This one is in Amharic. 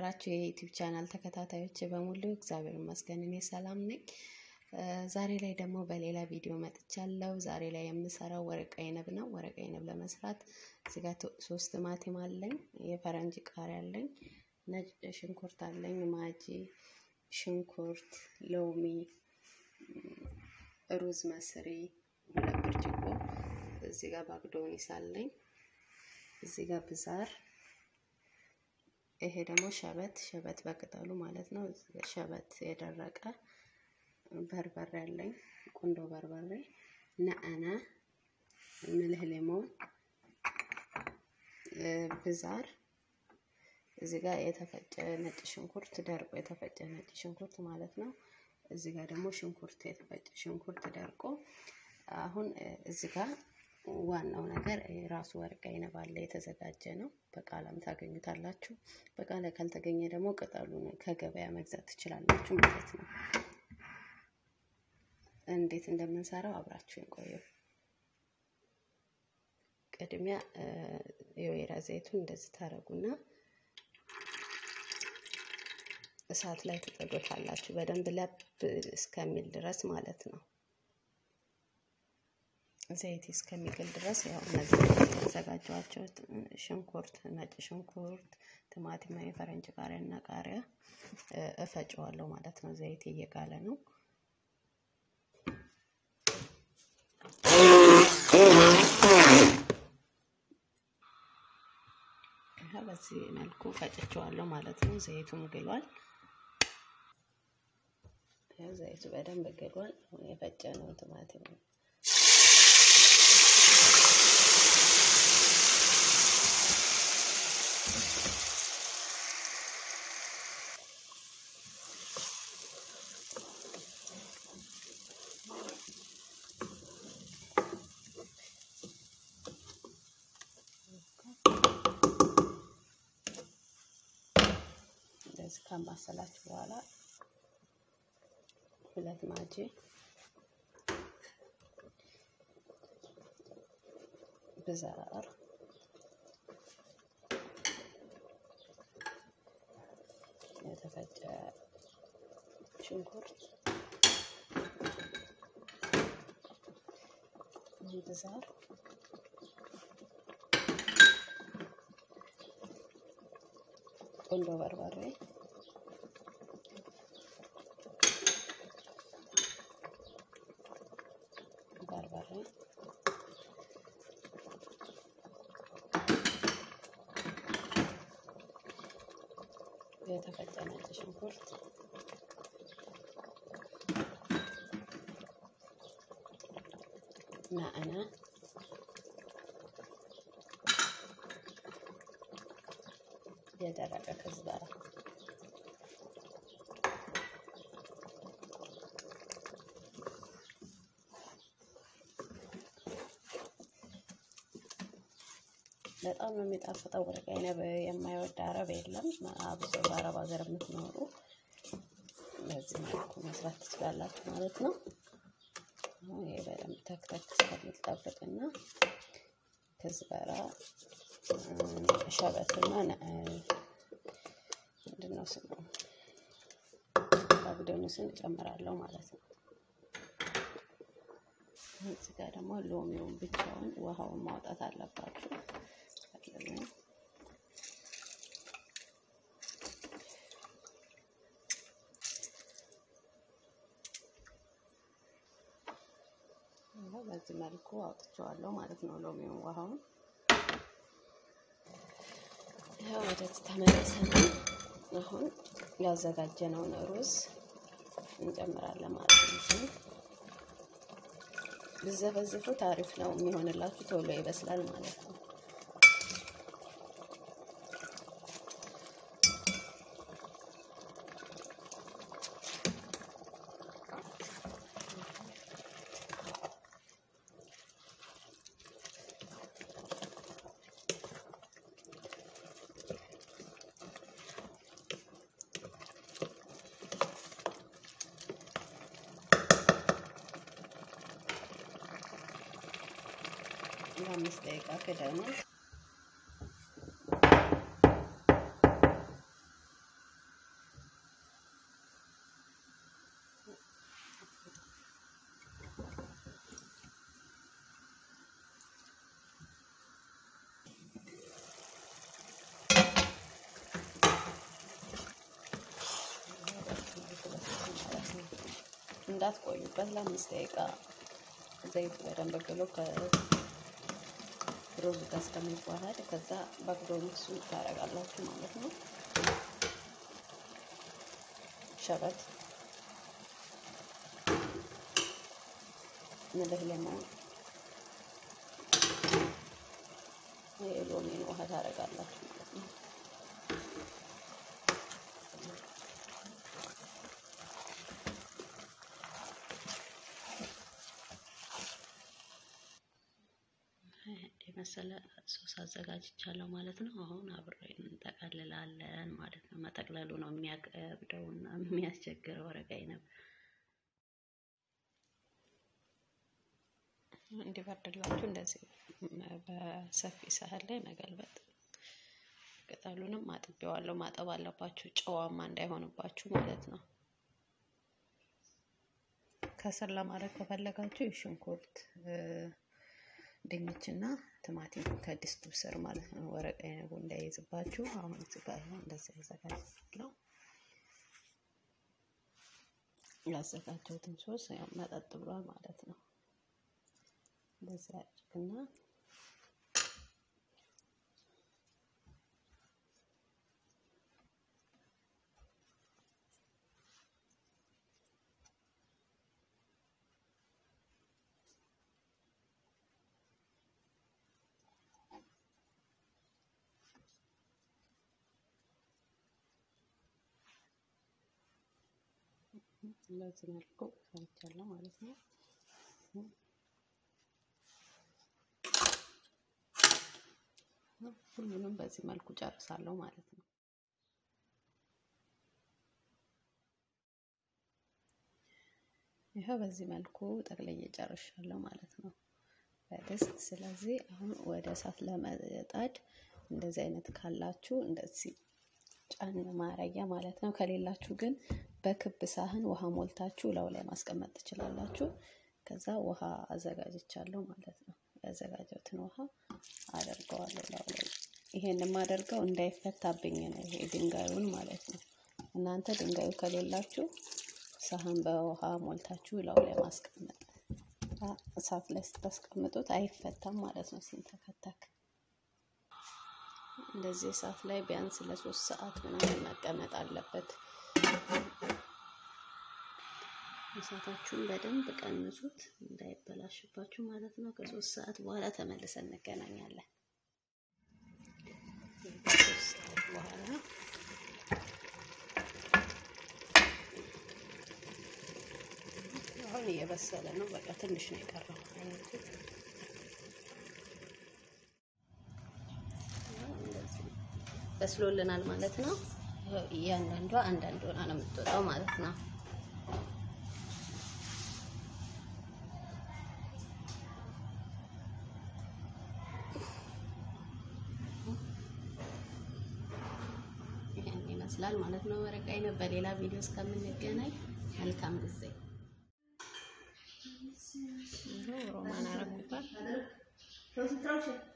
የተከበራችሁ የዩቲዩብ ቻናል ተከታታዮች በሙሉ እግዚአብሔር ይመስገን እኔ ሰላም ነኝ። ዛሬ ላይ ደግሞ በሌላ ቪዲዮ መጥቻለሁ። ዛሬ ላይ የምሰራው ወረቀ አይነብ ነው። ወረቀ አይነብ ለመስራት እዚህ ጋር 3 ቲማቲም አለኝ፣ የፈረንጅ ቃሪያ አለኝ፣ ነጭ ሽንኩርት አለኝ፣ ማጂ፣ ሽንኩርት፣ ሎሚ፣ ሩዝ መስሪ፣ 2 ብርጭቆ፣ እዚህ ጋር ባግዶኒስ አለኝ፣ እዚህ ጋር ብዛር፣ ይሄ ደግሞ ሸበት በቅጠሉ ማለት ነው። ሸበት የደረቀ በርበሬ አለኝ፣ ቁንዶ በርበሬ፣ ነአና፣ ምልህ፣ ሌሞን፣ ብዛር፣ እዚህ ጋር የተፈጨ ነጭ ሽንኩርት ደርቆ የተፈጨ ነጭ ሽንኩርት ማለት ነው። እዚህ ጋር ደግሞ ሽንኩርት የተፈጨ ሽንኩርት ደርቆ። አሁን እዚህ ጋር ዋናው ነገር ራሱ ወረቀ አይነብ አለ የተዘጋጀ ነው። በቃላም ታገኙታላችሁ። በቃላ ካልተገኘ ደግሞ ቅጠሉን ከገበያ መግዛት ትችላላችሁ ማለት ነው። እንዴት እንደምንሰራው አብራችሁን ቆዩ። ቅድሚያ የወይራ ዘይቱን እንደዚህ ታረጉና እሳት ላይ ትጠዱታላችሁ በደንብ ለብ እስከሚል ድረስ ማለት ነው። ዘይት እስከሚገል ድረስ ያው እነዚህ ያዘጋጇቸው ሽንኩርት፣ ነጭ ሽንኩርት፣ ቲማቲም፣ የፈረንጅ ቃሪያና ቃሪያ እፈጨዋለሁ ማለት ነው። ዘይት እየጋለ ነው። በዚህ መልኩ ፈጭቼዋለሁ ማለት ነው። ዘይቱም ግሏል። ዘይቱ በደንብ ግሏል። የፈጨነው ቲማቲም እንደዚህ ካማሰላችሁ በኋላ 2 ማጂ፣ ብዛር፣ የተፈጨ ሽንኩርት፣ ብዛር፣ ቁንዶ በርበሬ፣ የተፈጨ ነጭ ሽንኩርት፣ ነአና፣ የደረቀ ከዝበራ፣ በጣም ነው የሚጣፍጠው። ወረቀ አይነብ የማይወድ አረብ የለም። አብሶ በአረብ ሀገር የምትኖሩ በዚህ መልኩ መስራት ትችላላችሁ ማለት ነው። ይሄ በደንብ ተክተክ እስከሚል ጠብቅና ከዝበራ፣ ሸበትና ምንድነው ስሙ ባግዶኒስን እጨምራለሁ ማለት ነው። እዚህ ጋር ደግሞ ሎሚውን ብቻውን ውሃውን ማውጣት አለባችሁ። በዚህ መልኩ አውጥቼዋለሁ ማለት ነው ሎሚውን ውሃውን። ያው ወደዚህ ተመለሰን አሁን ያዘጋጀነውን ሩዝ እንጨምራለን ማለት ነው። ብዘፈዝፉት አሪፍ ነው የሚሆንላችሁ፣ ቶሎ ይበስላል ማለት ነው። ለ5 ደቂቃ ክደኑ። እንዳትቆዩበት ለ5 ደቂቃ ዘይት በደንብ ብሎ ከሩዝ ጋር እስከሚዋሃድ ከዛ በግዶን እሱ ታረጋላችሁ ማለት ነው። ሸበት ንለህለማ የሎሚን ውሃ ታረጋላችሁ ማለት ነው። የመሰለ ሶስ አዘጋጅቻለሁ ማለት ነው። አሁን አብረን እንጠቀልላለን ማለት ነው። መጠቅለሉ ነው የሚያከብደውና የሚያስቸግረው ወረቀይ ነው። እንዲበርድላችሁ እንደዚህ በሰፊ ሳህን ላይ መገልበጥ። ቅጠሉንም አጥቤዋለሁ። ማጠብ አለባችሁ ጨዋማ እንዳይሆንባችሁ ማለት ነው። ከስር ለማድረግ ከፈለጋችሁ የሽንኩርት ድንችና ቲማቲም ከድስቱ ስር ማለት ነው። ወረቀይ ነው እንዳይዝባችሁ። አሁን እዚህ ጋር እንደዚህ አዘጋጅቻለሁ። ያዘጋጀሁትን ሶስ ያው መጠጥ ብሏል ማለት ነው። እንደዚህ አድርግና እንደዚህ መልኩ ሰርቻለሁ ማለት ነው። ሁሉንም በዚህ መልኩ ጨርሳለሁ ማለት ነው። ይሄው በዚህ መልኩ ጠቅልዬ ጨርሻለሁ ማለት ነው በድስት። ስለዚህ አሁን ወደ እሳት ለመጣድ እንደዚህ አይነት ካላችሁ እንደዚህ ጫን ማረጊያ ማለት ነው። ከሌላችሁ ግን በክብ ሳህን ውሃ ሞልታችሁ ላው ላይ ማስቀመጥ ትችላላችሁ። ከዛ ውሃ አዘጋጅቻለሁ ማለት ነው። ያዘጋጀሁትን ውሃ አደርገዋለሁ ላው ላይ። ይሄንን ማደርገው እንዳይፈታብኝ ነው፣ ይሄ ድንጋዩን ማለት ነው። እናንተ ድንጋዩ ከሌላችሁ ሳህን በውሃ ሞልታችሁ ላው ላይ ማስቀመጥ። እሳት ላይ ስታስቀምጡት አይፈታም ማለት ነው ሲንተከተክ። እንደዚህ እሳት ላይ ቢያንስ ለ3 ሰዓት ምናምን መቀመጥ አለበት። እሳታችሁን በደንብ ቀንሱት እንዳይበላሽባችሁ ማለት ነው። ከ3 ሰዓት በኋላ ተመልሰን እንገናኛለን። ከ3 ሰዓት በኋላ አሁን እየበሰለ ነው። በቃ ትንሽ ነው የቀረው። በስሎልናል ማለት ነው። እያንዳንዷ አንዳንድ ሆና ነው የምትወጣው ማለት ነው። ይሄን ይመስላል ማለት ነው። ወረቀይ ነው። በሌላ ቪዲዮ እስከምንገናኝ መልካም ጊዜ። ሮማን አረፍኩት